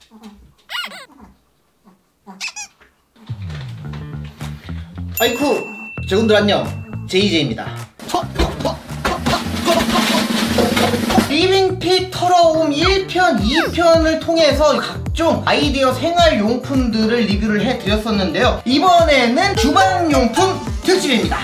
아이쿠, 여러분들 안녕, JJ입니다. 리빙핏 털어옴 1편, 2편을 통해서 각종 아이디어 생활용품들을 리뷰를 해드렸었는데요. 이번에는 주방용품 특집입니다.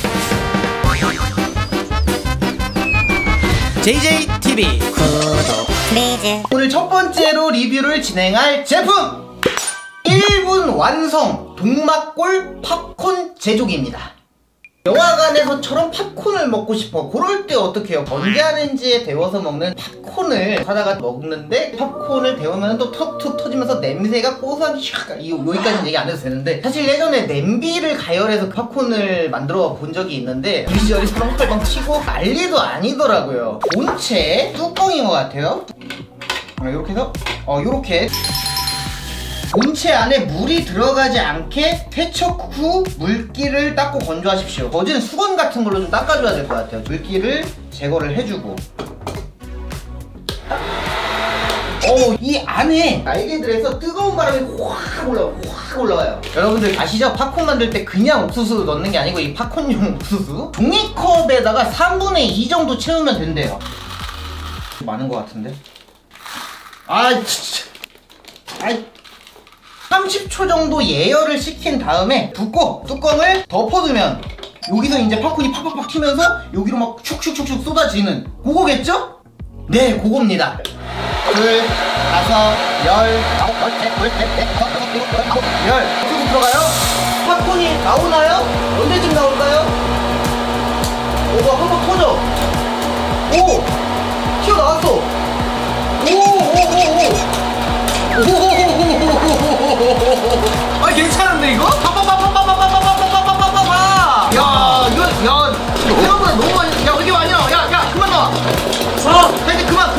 JJTV 구독 플리즈. 오늘 첫 번째로 리뷰를 진행할 제품! 1분 완성 동막골 팝콘 제조기입니다. 영화관에서처럼 팝콘을 먹고 싶어. 그럴 때 어떻게 해요? 건재하는지에 데워서 먹는 팝콘을 사다가 먹는데 팝콘을 데우면 또 툭툭 터지면서 냄새가 고소하게 샥, 여기까지는 얘기 안 해도 되는데, 사실 예전에 냄비를 가열해서 팝콘을 만들어 본 적이 있는데 비주얼이 사방팔방 튀고 난리도 아니더라고요. 본체 뚜껑인 것 같아요. 이렇게 해서 요렇게 본체 안에 물이 들어가지 않게 세척 후 물기를 닦고 건조하십시오. 거진 수건 같은 걸로 좀 닦아줘야 될 것 같아요. 물기를 제거를 해주고, 이 안에 날개들에서 뜨거운 바람이 확 올라와요. 여러분들 아시죠? 팝콘 만들 때 그냥 옥수수 넣는 게 아니고 이 팝콘용 옥수수 종이컵에다가 3분의 2 정도 채우면 된대요. 많은 것 같은데? 진짜 30초 정도 예열을 시킨 다음에 붓고 뚜껑을 덮어두면 여기서 이제 팝콘이 팍팍팍 튀면서 여기로 막 슉슉슉슉 쏟아지는 그거겠죠? 네, 그겁니다. 둘, 다섯, 열, 어떻게 들어가요? 팝콘이 나오나요? 언제쯤 나올까요? 한번 터져. 튀어나왔어. 괜찮은데 이거? 야, 이거 생각보다 너무 많이. 야, 이게 많이 나와. 야, 그만 나와. 이제 그만.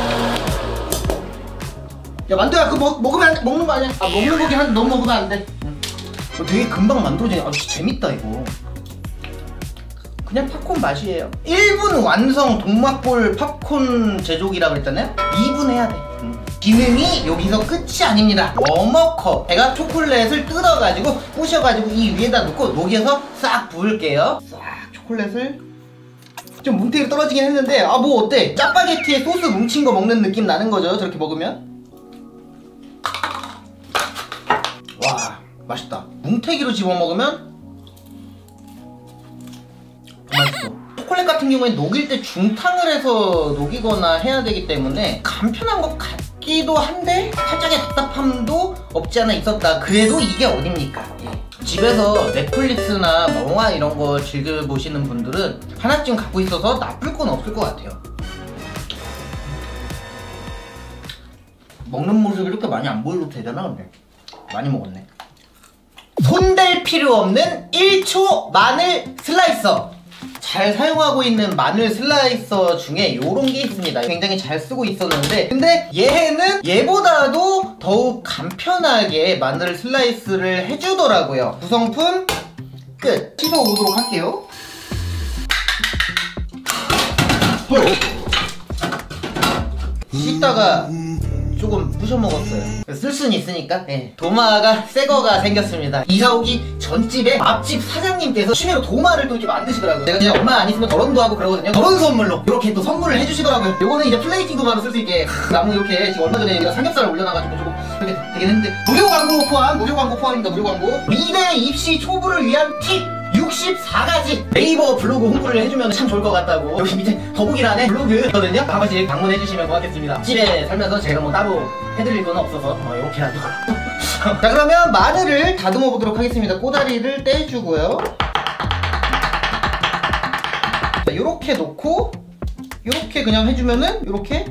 야, 만두야, 그거 먹는 거 아니야? 먹는 거긴 한데 너무 먹으면 안 돼. 되게 금방 만들어지네. 진짜 재밌다 이거. 그냥 팝콘 맛이에요. 1분 완성 동막골 팝콘 제조기라고 했잖아요. 2분 해야 돼. 기능이 여기서 끝이 아닙니다. 워머컵. 제가 초콜릿을 뜯어가지고 부셔가지고 이 위에다 놓고 녹여서 싹 부을게요. 싹 초콜릿을. 좀 뭉태기로 떨어지긴 했는데 뭐 어때? 짜파게티에 소스 뭉친 거 먹는 느낌 나는 거죠, 저렇게 먹으면. 와, 맛있다. 뭉태기로 집어 먹으면 맛있어. 초콜릿 같은 경우엔 녹일 때 중탕을 해서 녹이거나 해야 되기 때문에 간편한 것 같기도 한데 살짝의 답답함도 없지 않아 있었다. 그래도 이게 어딥니까? 집에서 넷플릭스나 영화 이런 거 즐겨보시는 분들은 하나쯤 갖고 있어서 나쁠 건 없을 것 같아요. 먹는 모습이 이렇게 많이 안 보여도 되잖아. 근데 많이 먹었네. 손댈 필요 없는 1초 마늘 슬라이서. 잘 사용하고 있는 마늘 슬라이서 중에 이런 게 있습니다. 굉장히 잘 쓰고 있었는데, 근데 얘는 얘보다도 더욱 간편하게 마늘 슬라이스를 해주더라고요. 구성품 끝. 씻어오도록 할게요. 씻다가 조금 부셔 먹었어요. 쓸 수는 있으니까. 도마가 새거가 생겼습니다. 이사오기 전집에 앞집 사장님께서 취미로 도마를 또 이렇게 만드시더라고요. 제가 그냥 얼마 안 있으면 결혼도 하고 그러거든요. 결혼 선물로 이렇게 또 선물을 해주시더라고요. 요거는 이제 플레이팅 도마로 쓸 수 있게 나무 이렇게 지금 얼마 전에 우리가 삼겹살을 올려놔가지고 조금 그렇게 되긴 했는데, 무료 광고 포함입니다. 무료 광고. 미래 입시 초보를 위한 팁 64가지 네이버 블로그 홍보를 해주면 참 좋을 것 같다고 여기 밑에 더보기란에 블로그거든요. 한 번씩 방문해주시면 고맙겠습니다. 집에 살면서 제가 뭐 따로 해드릴 건 없어서 이렇게라도. 자, 그러면 마늘을 다듬어 보도록 하겠습니다. 꼬다리를 떼주고요. 자, 요렇게 놓고 요렇게 그냥 해주면은 요렇게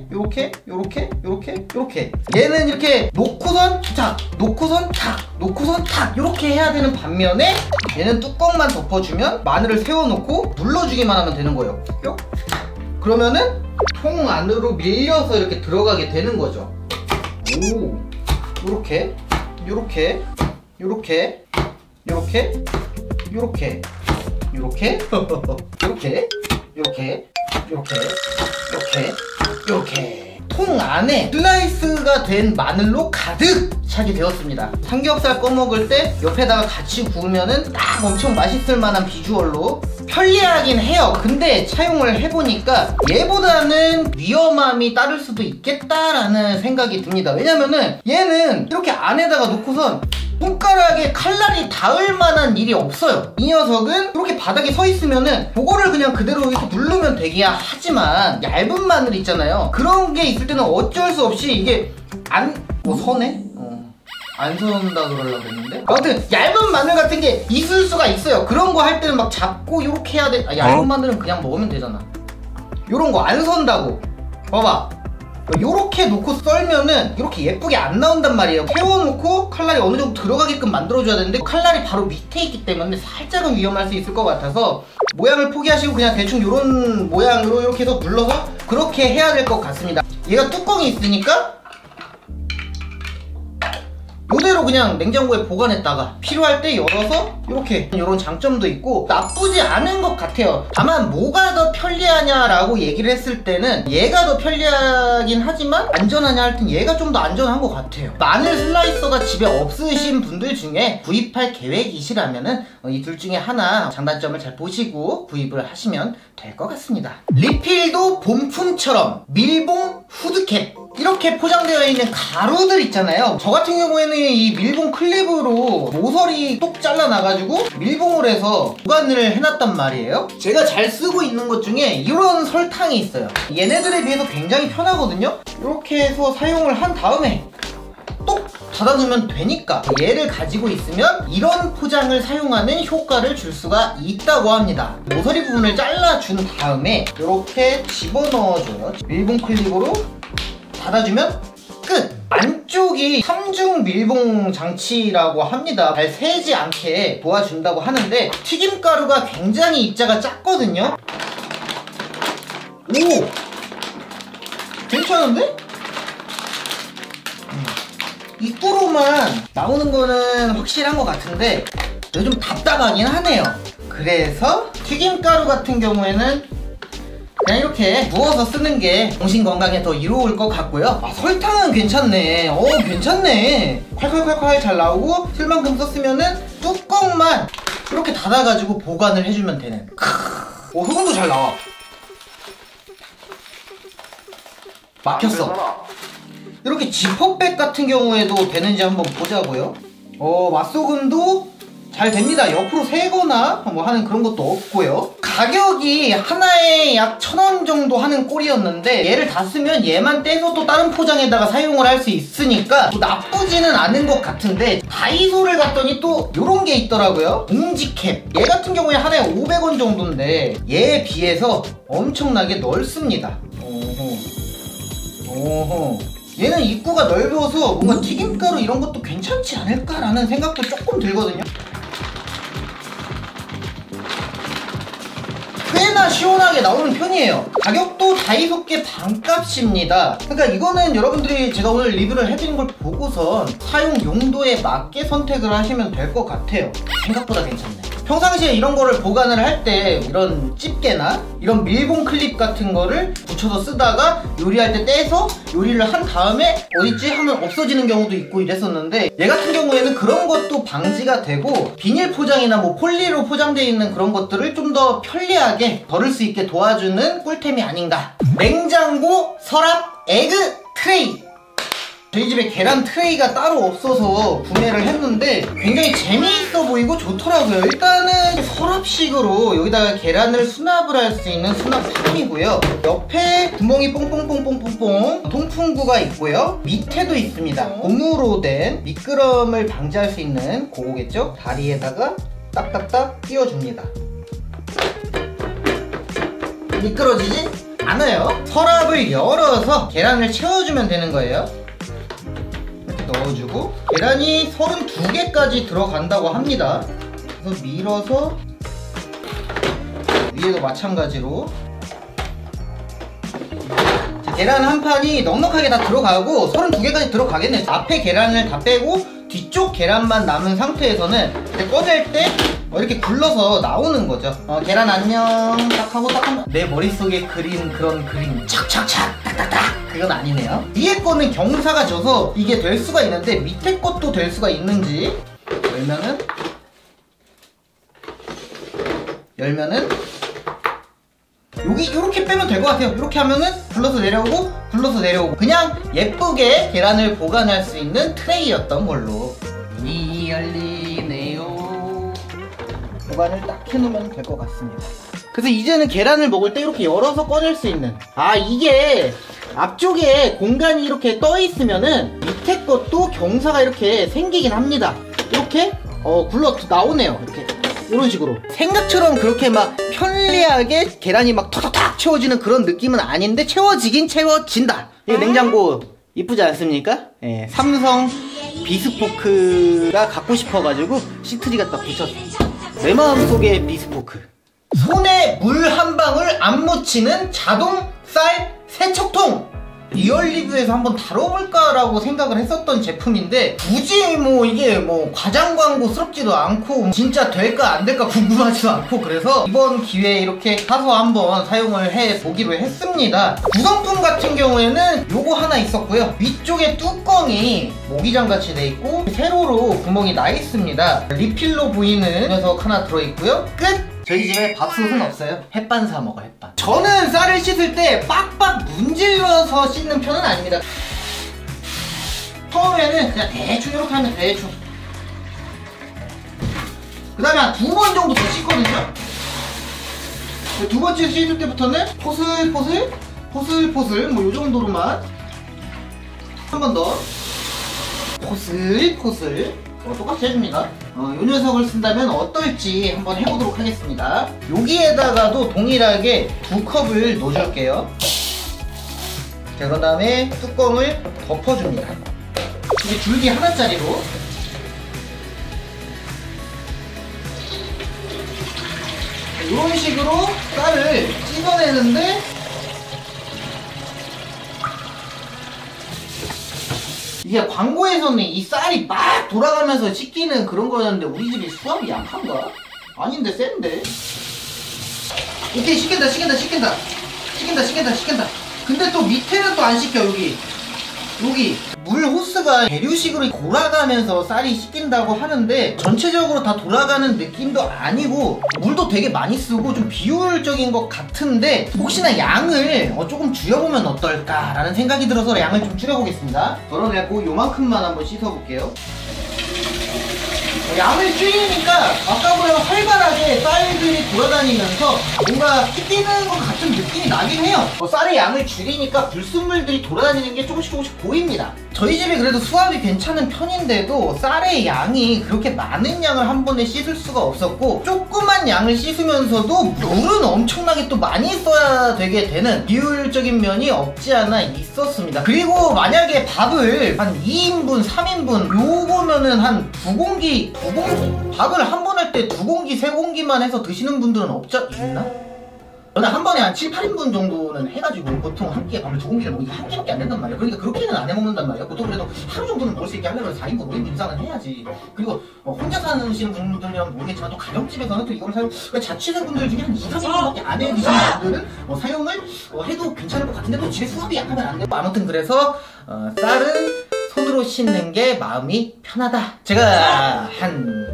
얘는 이렇게 놓고선 탁 놓고선 탁 요렇게 해야 되는 반면에 얘는 뚜껑만 덮어주면 마늘을 세워놓고 눌러주기만 하면 되는 거예요. 뿅. 그러면은 통 안으로 밀려서 이렇게 들어가게 되는 거죠. 오, 요렇게 이렇게 통 안에 슬라이스가 된 마늘로 가득 차게 되었습니다. 삼겹살 꺼먹을 때 옆에다가 같이 구우면은 딱 엄청 맛있을 만한 비주얼로 편리하긴 해요. 근데 사용을 해보니까 얘보다는 위험함이 따를 수도 있겠다라는 생각이 듭니다. 왜냐면은 얘는 이렇게 안에다가 놓고선 손가락에 칼날이 닿을 만한 일이 없어요. 이 녀석은 이렇게 바닥에 서 있으면은 그거를 그냥 그대로 이렇게 누르면 되기야 하지만 얇은 마늘 있잖아요. 그런 게 있을 때는 어쩔 수 없이 이게 서네? 안 선다 그러려고 했는데 아무튼 얇은 마늘 같은 게 있을 수가 있어요. 그런 거 할 때는 막 잡고 이렇게 해야 돼. 얇은 마늘은 그냥 먹으면 되잖아. 요런 거 안 선다고. 봐봐, 요렇게 놓고 썰면은 이렇게 예쁘게 안 나온단 말이에요. 세워놓고 칼날이 어느 정도 들어가게끔 만들어줘야 되는데 칼날이 바로 밑에 있기 때문에 살짝은 위험할 수 있을 것 같아서 모양을 포기하시고 그냥 대충 요런 모양으로 이렇게 해서 눌러서 그렇게 해야 될 것 같습니다. 얘가 뚜껑이 있으니까 이대로 그냥 냉장고에 보관했다가 필요할 때 열어서 이렇게 이런 장점도 있고 나쁘지 않은 것 같아요. 다만 뭐가 더 편리하냐라고 얘기를 했을 때는 얘가 더 편리하긴 하지만 안전하냐 할 땐 얘가 좀 더 안전한 것 같아요. 마늘 슬라이서가 집에 없으신 분들 중에 구입할 계획이시라면은 이 둘 중에 하나 장단점을 잘 보시고 구입을 하시면 될 것 같습니다. 리필도 본품처럼 밀봉 후드캡 이렇게 포장되어 있는 가루들 있잖아요. 저 같은 경우에는 이 밀봉 클립으로 모서리 똑 잘라놔가지고 밀봉을 해서 보관을 해놨단 말이에요. 제가 잘 쓰고 있는 것 중에 이런 설탕이 있어요. 얘네들에 비해서 굉장히 편하거든요. 이렇게 해서 사용을 한 다음에 똑 닫아두면 되니까 얘를 가지고 있으면 이런 포장을 사용하는 효과를 줄 수가 있다고 합니다. 모서리 부분을 잘라준 다음에 이렇게 집어넣어줘요. 밀봉 클립으로 닫아주면 끝! 안쪽이 3중 밀봉 장치라고 합니다. 잘 새지 않게 도와준다고 하는데 튀김가루가 굉장히 입자가 작거든요. 오! 괜찮은데? 입구로만 나오는 거는 확실한 것 같은데 좀 답답하긴 하네요. 그래서 튀김가루 같은 경우에는 그냥 이렇게 부어서 쓰는 게 정신 건강에 더 이로울 것 같고요. 설탕은 괜찮네. 괜찮네. 콸콸콸콸 잘 나오고 쓸만큼 썼으면은 뚜껑만 이렇게 닫아가지고 보관을 해주면 되는. 소금도 잘 나와. 막혔어. 이렇게 지퍼백 같은 경우에도 되는지 한번 보자고요. 맛소금도 잘 됩니다. 옆으로 세거나 뭐 하는 그런 것도 없고요. 가격이 하나에 약 1,000원 정도 하는 꼴이었는데 얘를 다 쓰면 얘만 떼서 또 다른 포장에다가 사용을 할 수 있으니까 뭐 나쁘지는 않은 것 같은데 다이소를 갔더니 또 요런 게 있더라고요. 봉지캡. 얘 같은 경우에 하나에 500원 정도인데 얘에 비해서 엄청나게 넓습니다. 오호. 얘는 입구가 넓어서 뭔가 튀김가루 이런 것도 괜찮지 않을까라는 생각도 조금 들거든요. 꽤나 시원하게 나오는 편이에요. 가격도 다이소께 반값입니다. 그러니까 이거는 여러분들이 제가 오늘 리뷰를 해드린 걸 보고선 사용 용도에 맞게 선택을 하시면 될 것 같아요. 생각보다 괜찮네. 평상시에 이런 거를 보관을 할 때 이런 집게나 이런 밀봉 클립 같은 거를 붙여서 쓰다가 요리할 때 떼서 요리를 한 다음에 어딨지? 하면 없어지는 경우도 있고 이랬었는데 얘 같은 경우에는 그런 것도 방지가 되고 비닐 포장이나 뭐 폴리로 포장되어 있는 그런 것들을 좀 더 편리하게 덜을 수 있게 도와주는 꿀템이 아닌가. 냉장고 서랍 에그 트레이. 저희 집에 계란 트레이가 따로 없어서 구매를 했는데 굉장히 재미있어 보이고 좋더라고요. 일단은 서랍식으로 여기다가 계란을 수납을 할 수 있는 수납함이고요. 옆에 구멍이 뽕뽕뽕뽕뽕뽕 통풍구가 있고요. 밑에도 있습니다. 고무로 된 미끄럼을 방지할 수 있는 그거겠죠? 다리에다가 딱딱딱 끼워줍니다. 미끄러지지 않아요. 서랍을 열어서 계란을 채워주면 되는 거예요. 넣어주고 계란이 32개까지 들어간다고 합니다. 그래서 밀어서 위에도 마찬가지로 자, 계란 한 판이 넉넉하게 다 들어가고 32개까지 들어가겠네. 앞에 계란을 다 빼고 뒤쪽 계란만 남은 상태에서는 이제 꺼낼 때 이렇게 굴러서 나오는 거죠. 계란 안녕 딱 하고 딱 하면 내 머릿속에 그린 그런 그림 착착착 딱딱딱 그건 아니네요. 위에 거는 경사가 져서 이게 될 수가 있는데 밑에 것도 될 수가 있는지 열면은 여기 이렇게 빼면 될 것 같아요. 이렇게 하면은 굴러서 내려오고 그냥 예쁘게 계란을 보관할 수 있는 트레이였던 걸로. 문이 열리네요. 보관을 딱 해놓으면 될 것 같습니다. 그래서 이제는 계란을 먹을 때 이렇게 열어서 꺼낼 수 있는, 이게 앞쪽에 공간이 이렇게 떠 있으면은 밑에 것도 경사가 이렇게 생기긴 합니다. 이렇게 굴러 나오네요. 이렇게 이런 식으로 생각처럼 그렇게 막 편리하게 계란이 막 턱턱턱 채워지는 그런 느낌은 아닌데 채워지긴 채워진다. 이 냉장고 이쁘지 않습니까? 예, 삼성 비스포크가 갖고 싶어가지고 시트지 갖다 붙였어. 내 마음속의 비스포크. 손에 물 한 방울 안 묻히는 자동 쌀 세척통. 리얼 리뷰에서 한번 다뤄볼까라고 생각을 했었던 제품인데 굳이 뭐 이게 뭐 과장 광고스럽지도 않고 진짜 될까 안 될까 궁금하지도 않고, 그래서 이번 기회에 이렇게 사서 한번 사용을 해보기로 했습니다. 구성품 같은 경우에는 요거 하나 있었고요. 위쪽에 뚜껑이 모기장 같이 돼 있고 세로로 구멍이 나 있습니다. 리필로 보이는 녀석 하나 들어있고요. 끝! 저희 집에 밥솥은 없어요. 햇반 사 먹어요. 햇반. 저는 쌀을 씻을 때 빡빡 문질러서 씻는 편은 아닙니다. 처음에는 그냥 대충 이렇게 하면 대충. 그 다음에 한 2번 정도 더 씻거든요. 두 번째 씻을 때부터는 포슬포슬 뭐 요 정도로만. 한 번 더 포슬포슬 똑같이 해줍니다. 요 녀석을 쓴다면 어떨지 한번 해보도록 하겠습니다. 여기에다가도 동일하게 2컵을 넣어줄게요. 자, 그 다음에 뚜껑을 덮어줍니다. 이게 줄기 하나짜리로. 이런 식으로 쌀을 찝어내는데 이게 광고에서는 이 쌀이 막 돌아가면서 씻기는 그런 거였는데 우리 집이 수압이 약한가? 아닌데 센데? 오케이, 씻긴다. 근데 또 밑에는 또 안 씻겨. 여기 물 호스가 대류식으로 돌아가면서 쌀이 씻긴다고 하는데 전체적으로 다 돌아가는 느낌도 아니고 물도 되게 많이 쓰고 좀 비효율적인 것 같은데 혹시나 양을 조금 줄여보면 어떨까라는 생각이 들어서 양을 좀 줄여보겠습니다. 덜어내고 요만큼만 한번 씻어볼게요. 양을 줄이니까 아까보다 활발하게 쌀들이 돌아다니면서 뭔가 씻기는 것 같은 느낌이 나긴 해요. 쌀의 양을 줄이니까 불순물들이 돌아다니는 게 조금씩 보입니다. 저희 집이 그래도 수압이 괜찮은 편인데도 쌀의 양이 그렇게 많은 양을 한 번에 씻을 수가 없었고 조그만 양을 씻으면서도 물은 엄청나게 또 많이 써야 되게 되는 비효율적인 면이 없지 않아 있었습니다. 그리고 만약에 밥을 한 2인분, 3인분 요거면은 한 2공기 밥을 한 번 할 때 2공기, 3공기만 해서 드시는 분들은 있나? 저는 한 번에 한 7, 8인분 정도는 해가지고 보통 한 끼에 밥을 2공기를 먹으면 한 끼밖에 안 된단 말이에요. 그러니까 그렇게는 안 해먹는단 말이에요. 보통 그래도 하루 정도는 먹을 수 있게 하려면 4인분, 5인분 이상은 해야지. 그리고 혼자 사시는 분들이면 모르겠지만 또 가정집에서는 또 이걸 그러니까 자취생분들 중에 한 2, 3인분밖에 안 해 드시는 분들은 사용을 해도 괜찮을 것 같은데 또 집에 수압이 약하면 안 되고 아무튼 그래서 쌀은 손으로 씻는 게 마음이 편하다. 제가 한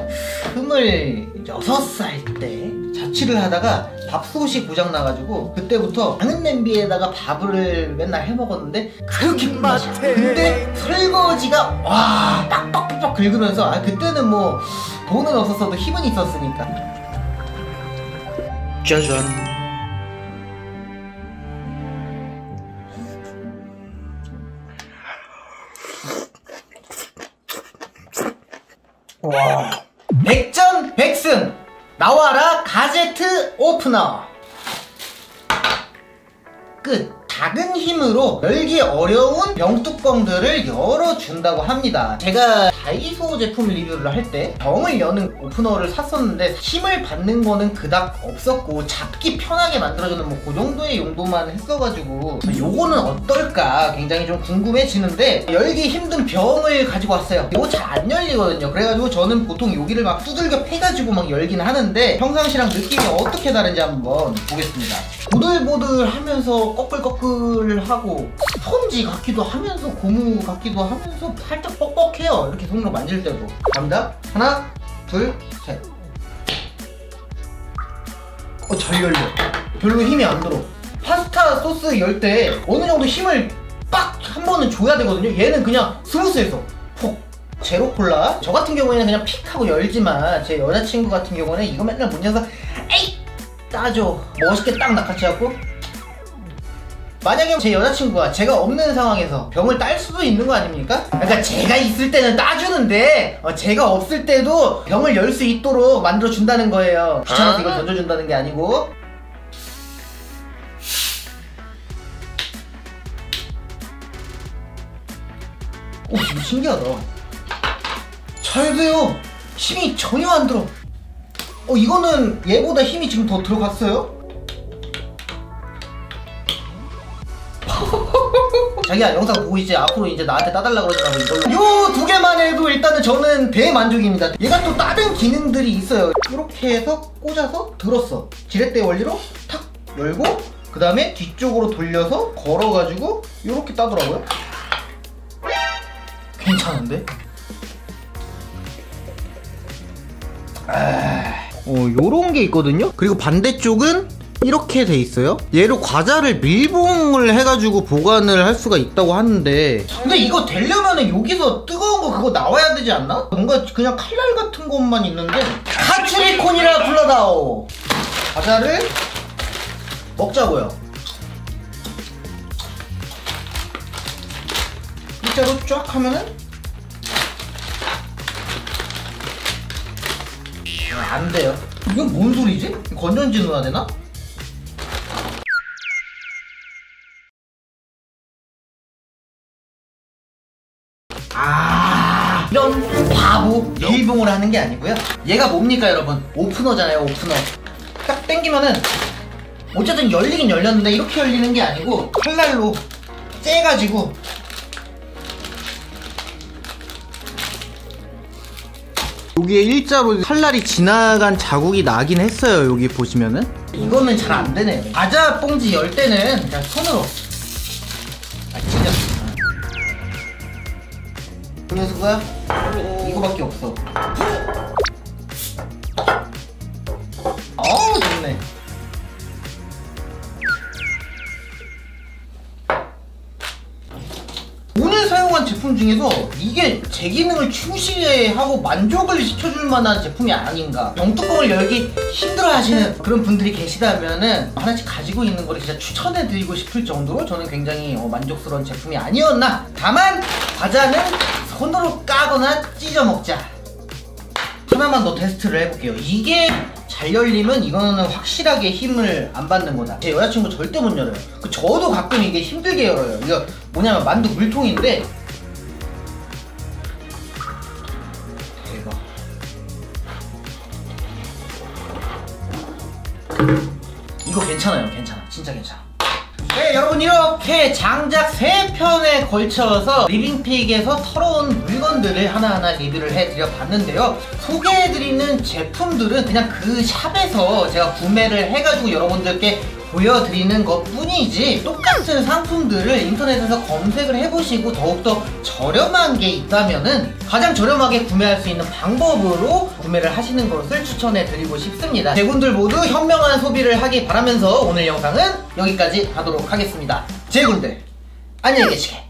26살 때 자취를 하다가 밥솥이 고장나가지고 그때부터 작은 냄비에다가 밥을 맨날 해먹었는데 그렇게 맛있어. 근데 설거지가 와 빡빡빡빡 긁으면서 그때는 뭐 돈은 없었어도 힘은 있었으니까. 짜잔. 와, 백전백승 나와라 가제트 오프너. 끝. 작은 힘으로 열기 어려운 병뚜껑들을 열어준다고 합니다. 제가 다이소 제품 리뷰를 할 때 병을 여는 오프너를 샀었는데 힘을 받는 거는 그닥 없었고 잡기 편하게 만들어주는 뭐 그 정도의 용도만 했어가지고 요거는 어떨까 굉장히 좀 궁금해지는데 열기 힘든 병을 가지고 왔어요. 이거 잘 안 열리거든요. 그래가지고 저는 보통 여기를 막 두들겨 패가지고 막 열긴 하는데 평상시랑 느낌이 어떻게 다른지 한번 보겠습니다. 보들보들 하면서 꺼끌꺼끌 보들보들하고 스펀지 같기도 하면서 고무 같기도 하면서 살짝 뻑뻑해요. 이렇게 손으로 만질 때도. 갑니다. 하나, 둘, 셋. 잘 열려. 별로 힘이 안 들어. 파스타 소스 열 때 어느 정도 힘을 빡 한 번은 줘야 되거든요. 얘는 그냥 스무스해서 폭. 제로 콜라. 저 같은 경우에는 그냥 픽 하고 열지만 제 여자친구 같은 경우는 이거 맨날 문 열어서 에이 따줘. 멋있게 딱 낚아채갖고. 만약에 제 여자친구가 제가 없는 상황에서 병을 딸 수도 있는 거 아닙니까? 그러니까 제가 있을 때는 따주는데 제가 없을 때도 병을 열 수 있도록 만들어준다는 거예요. 귀찮아서 이걸 던져준다는 게 아니고. 오, 이거 신기하다. 잘 돼요. 힘이 전혀 안 들어. 이거는 얘보다 힘이 지금 더 들어갔어요? 자기야, 영상 보고 이제 앞으로 이제 나한테 따달라 그러더라고. 이걸로 요 두 개만 해도 일단은 저는 대만족입니다. 얘가 또 다른 기능들이 있어요. 이렇게 해서 꽂아서 들었어. 지렛대 원리로 탁 열고 그 다음에 뒤쪽으로 돌려서 걸어가지고 이렇게 따더라고요. 괜찮은데? 요런 게 있거든요? 그리고 반대쪽은 이렇게 돼 있어요. 얘로 과자를 밀봉을 해가지고 보관을 할 수가 있다고 하는데, 근데 이거 되려면은 여기서 뜨거운 거 그거 나와야 되지 않나? 뭔가 그냥 칼날 같은 것만 있는데. 카츠리콘이라 불러다오. 과자를 먹자고요. 일자로 쫙 하면은 안 돼요. 이건 뭔 소리지? 건전지 넣어야 되나? 이런 바보. 밀봉을 하는 게 아니고요. 얘가 뭡니까 여러분? 오프너잖아요. 오프너. 딱 당기면은 어쨌든 열리긴 열렸는데 이렇게 열리는 게 아니고 칼날로 째가지고 여기에 일자로 칼날이 지나간 자국이 나긴 했어요. 여기 보시면은 이거는 잘 안 되네요. 과자 봉지 열 때는 그냥 손으로 진짜 그 녀석아 이거밖에 없어. 어우 좋네. 오늘 사용한 제품 중에서 이게 제 기능을 충실하고 만족을 시켜줄 만한 제품이 아닌가. 병뚜껑을 열기 힘들어 하시는 그런 분들이 계시다면은 하나씩 가지고 있는 거를 진짜 추천해드리고 싶을 정도로 저는 굉장히 만족스러운 제품이 아니었나. 다만 과자는 손으로 까거나 찢어 먹자. 하나만 더 테스트를 해볼게요. 이게 잘 열리면 이거는 확실하게 힘을 안 받는 거다. 제 여자친구 절대 못 열어요. 저도 가끔 이게 힘들게 열어요. 이거 뭐냐면 만두 물통인데 대박. 이거 괜찮아요. 괜찮아. 진짜 괜찮아. 네, 여러분 이렇게 장작 3편에 걸쳐서 리빙픽에서 털어온 물건들을 하나하나 리뷰를 해드려 봤는데요. 소개해드리는 제품들은 그냥 그 샵에서 제가 구매를 해가지고 여러분들께 보여드리는 것 뿐이지, 똑같은 상품들을 인터넷에서 검색을 해보시고 더욱더 저렴한 게 있다면은 가장 저렴하게 구매할 수 있는 방법으로 구매를 하시는 것을 추천해드리고 싶습니다. 제군들 모두 현명한 소비를 하기 바라면서 오늘 영상은 여기까지 하도록 하겠습니다. 제군들 안녕히 계시게.